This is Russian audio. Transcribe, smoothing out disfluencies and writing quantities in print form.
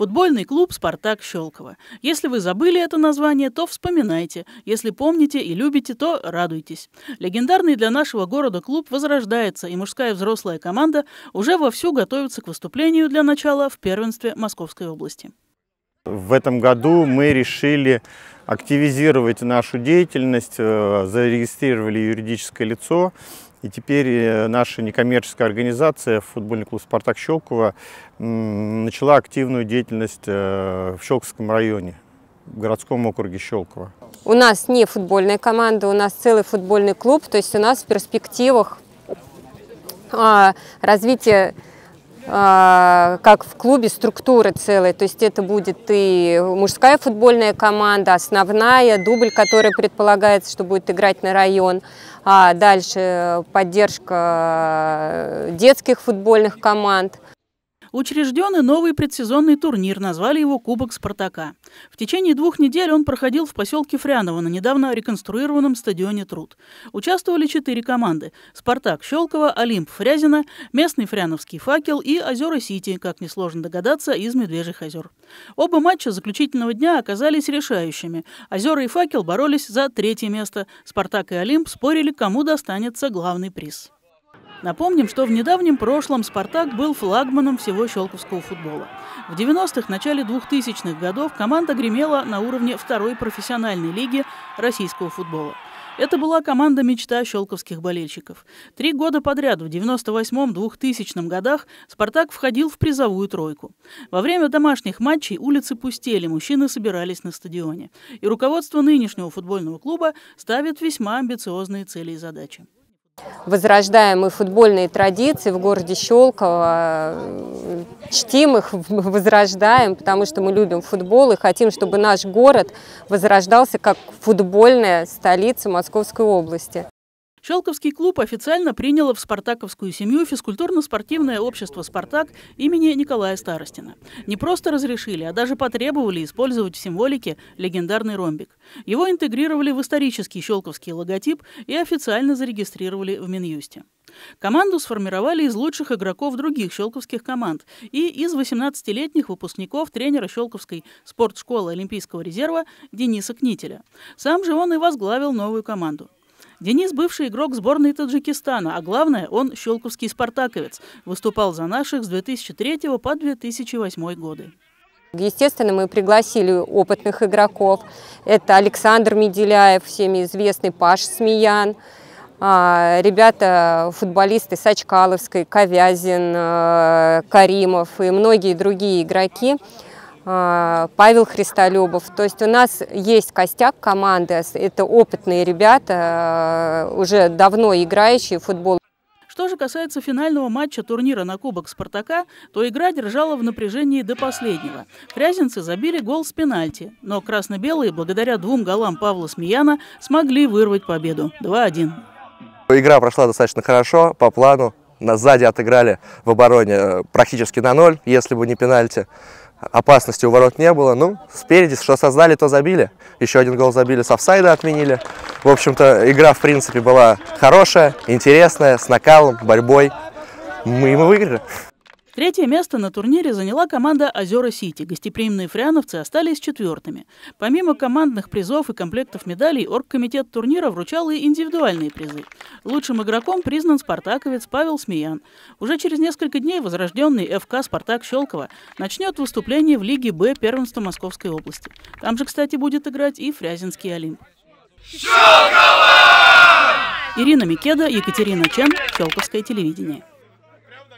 Футбольный клуб «Спартак» Щелково. Если вы забыли это название, то вспоминайте. Если помните и любите, то радуйтесь. Легендарный для нашего города клуб возрождается, и мужская взрослая команда уже вовсю готовится к выступлению для начала в первенстве Московской области. В этом году мы решили активизировать нашу деятельность, зарегистрировали юридическое лицо. И теперь наша некоммерческая организация, футбольный клуб «Спартак» Щелково, начала активную деятельность в Щелковском районе, в городском округе Щелково. У нас не футбольная команда, у нас целый футбольный клуб, то есть у нас в перспективах развитие как в клубе структуры целой, то есть это будет и мужская футбольная команда, основная, дубль, который предполагается, что будет играть на район, а дальше поддержка детских футбольных команд. Учрежден и новый предсезонный турнир, назвали его «Кубок Спартака». В течение 2 недель он проходил в поселке Фряново на недавно реконструированном стадионе «Труд». Участвовали 4 команды – «Спартак» Щелково, «Олимп» Фрязино, местный фряновский «Факел» и «Озера-Сити», как несложно догадаться, из Медвежьих озер. Оба матча заключительного дня оказались решающими. «Озера» и «Факел» боролись за 3-е место, «Спартак» и «Олимп» спорили, кому достанется главный приз. Напомним, что в недавнем прошлом «Спартак» был флагманом всего щелковского футбола. В 90-х, начале 2000-х годов команда гремела на уровне 2-й профессиональной лиги российского футбола. Это была команда-мечта щелковских болельщиков. 3 года подряд, в 98-2000 годах, «Спартак» входил в призовую тройку. Во время домашних матчей улицы пустели, мужчины собирались на стадионе. И руководство нынешнего футбольного клуба ставит весьма амбициозные цели и задачи. Возрождаем мы футбольные традиции в городе Щелково, чтим их, возрождаем, потому что мы любим футбол и хотим, чтобы наш город возрождался как футбольная столица Московской области. Щелковский клуб официально принял в спартаковскую семью физкультурно-спортивное общество «Спартак» имени Николая Старостина. Не просто разрешили, а даже потребовали использовать в символике легендарный ромбик. Его интегрировали в исторический щелковский логотип и официально зарегистрировали в Минюсте. Команду сформировали из лучших игроков других щелковских команд и из 18-летних выпускников тренера щелковской спортшколы Олимпийского резерва Дениса Кнителя. Сам же он и возглавил новую команду. Денис – бывший игрок сборной Таджикистана, а главное, он щелковский спартаковец. Выступал за наших с 2003 по 2008 годы. Естественно, мы пригласили опытных игроков. Это Александр Меделяев, всеми известный, Паш Смеян. Ребята, футболисты Сачкаловской, Ковязин, Каримов и многие другие игроки. Павел Христолюбов. То есть у нас есть костяк команды, это опытные ребята, уже давно играющие в футбол. Что же касается финального матча турнира на Кубок Спартака, то игра держала в напряжении до последнего. Фрязинцы забили гол с пенальти, но красно-белые, благодаря 2 голам Павла Смеяна, смогли вырвать победу 2-1. Игра прошла достаточно хорошо, по плану. Нас сзади отыграли в обороне практически на 0, если бы не пенальти. Опасности у ворот не было. Ну, спереди, что создали, то забили. Еще 1 гол забили, с офсайда отменили. В общем-то, игра, в принципе, была хорошая, интересная, с накалом, борьбой. Мы выиграли. 3-е место на турнире заняла команда «Озера-Сити». Гостеприимные фряновцы остались 4-ми. Помимо командных призов и комплектов медалей, оргкомитет турнира вручал и индивидуальные призы. Лучшим игроком признан спартаковец Павел Смеян. Уже через несколько дней возрожденный ФК «Спартак» Щелково начнет выступление в Лиге Б первенства Московской области. Там же, кстати, будет играть и фрязинский «Олимп». Ирина Микеда, Екатерина Чен, Щелковское телевидение.